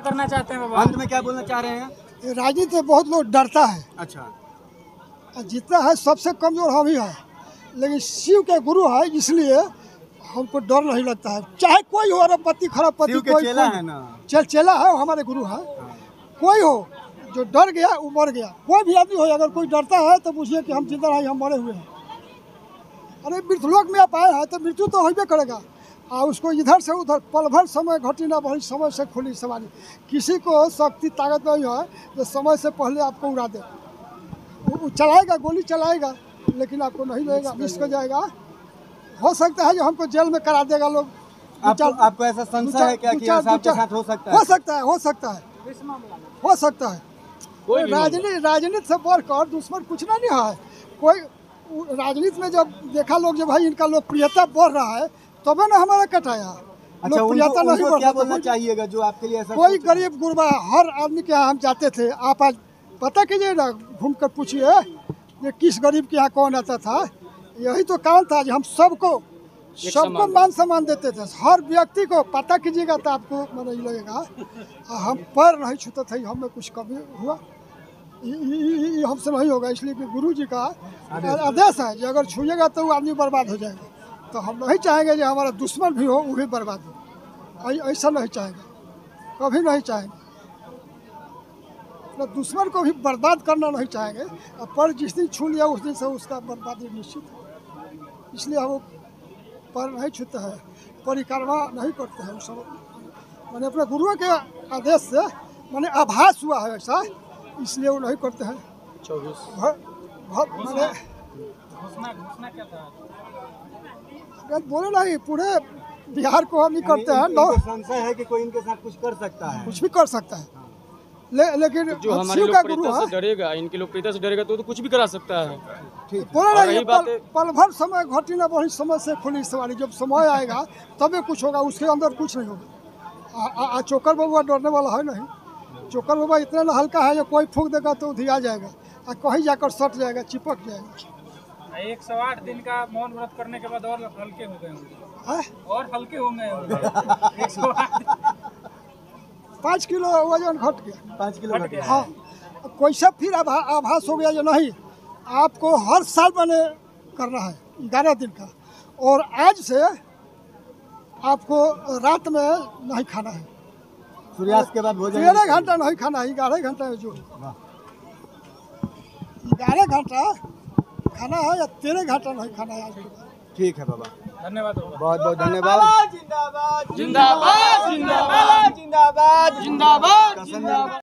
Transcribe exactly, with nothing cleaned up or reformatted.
करना चाहते हैं बाबा? अंत में क्या बोलना चाह रहे हैं? राजनीति से बहुत लोग डरता है। अच्छा, जितना है सबसे कमजोर हम ही है, लेकिन शिव के गुरु है इसलिए हमको डर नहीं लगता है। चाहे कोई हो, अरबपति खरबपति, शिव के कोई चेला कोई है ना। चल चेला है, हमारे गुरु है। कोई हो जो डर गया वो मर गया। कोई भी आदमी हो, अगर कोई डरता है तो पूछिए कि हम जिंदा रहे, हम मरे हुए हैं। अरे मृत्युलोक में आप आए हैं तो मृत्यु तो होबे करेगा। और उसको इधर से उधर पल भर समय घटी ना बढ़ी, समय से खुली सवारी। किसी को शक्ति ताकत नहीं है जो समय से पहले आपको उड़ा दे। वो चलाएगा, गोली चलाएगा, लेकिन आपको नहीं देगा, मिस कर जाएगा। हो सकता है जो हमको जेल में करा देगा लोग। आपको, आपको ऐसा संशय है क्या कि ऐसा आपके साथ हो सकता है? हो सकता है, हो सकता है, हो सकता है। राजनीति राजनीति से बढ़कर दुश्मन कुछ ना नहीं है। कोई राजनीति में जब देखा लोग, जब भाई इनका लोकप्रियता बढ़ रहा है तब ना हमारा कटाया। अच्छा, लोकप्रियता उनको, नहीं उनको बढ़ क्या रहा बोलना चाहिएगा जो आपके लिए ऐसा? कोई गरीब गुरबा हर आदमी के यहाँ हम जाते थे। आप आज पता कीजिए ना, घूम कर पूछिए ये किस गरीब के यहाँ कौन आता था। यही तो काम था जो हम सबको सबको मान सम्मान देते थे। हर व्यक्ति को पता कीजिएगा तो आपको मन नहीं लगेगा। हम पर नहीं छूते थे, हमें कुछ कभी हुआ ये हमसे नहीं होगा। इसलिए कि गुरु जी का आदेश है कि अगर छूएगा तो वो आदमी बर्बाद हो जाएगा। तो हम नहीं चाहेंगे कि हमारा दुश्मन भी हो वो भी बर्बाद हो। ऐसा नहीं चाहेंगे, कभी नहीं चाहेंगे। अपना दुश्मन को भी बर्बाद करना नहीं चाहेंगे। पर जिस दिन छू लिया उस दिन से उसका बर्बादी निश्चित है। इसलिए हम पर नहीं छूते हैं, परिक्रमा नहीं करते हैं। सब मैंने अपने गुरुओं के आदेश से मैंने आभास हुआ है ऐसा, इसलिए वो नहीं करते हैं। चौबीस मैंने घोषणा घोषणा क्या था? बोले नहीं, पूरे बिहार को हम ही करते हैं। इनको संशय है कि कोई इनके साथ कुछ कर सकता है, कुछ भी कर सकता है। ले, लेकिन जो हमारी लोकप्रियता से डरेगा, इनकी लोकप्रियता से डरेगा तो, तो कुछ भी करा सकता है। बोले नहीं, पल, पल भर समय घटी ना बढ़ी, समय से खुली सवारी। जब समय आएगा तभी कुछ होगा, उसके अंदर कुछ नहीं होगा। चोकर बाबा डरने वाला है नहीं। चोकर बाबा इतना ना हल्का है जो कोई फूंक देगा तो धिया जाएगा और कहीं जाकर सट जाएगा, चिपक जाएगा। एक सौ आठ दिन का मौन व्रत करने के बाद और हल्के हो गए होंगे, और हल्के होंगे होंगे। एक सौ आठ पाँच किलो वजन घट गया। पाँच किलो घट गया। हाँ, कोई सब फिर आभा, आभास हो गया जो नहीं, आपको हर साल मैंने करना है ग्यारह दिन का। और आज से आपको रात में नहीं खाना है, सूर्यास्त के बाद भोजन तेरह घंटा नहीं खाना है। ग्यारह घंटा में जो ग्यारह घंटा खाना है या तेरह घंटा नहीं खाना है आज के बाद। ठीक है बाबा, धन्यवाद, बहुत बहुत धन्यवाद। जिंदाबाद जिंदाबाद जिंदाबाद जिंदाबाद जिंदाबाद जिंदाबाद।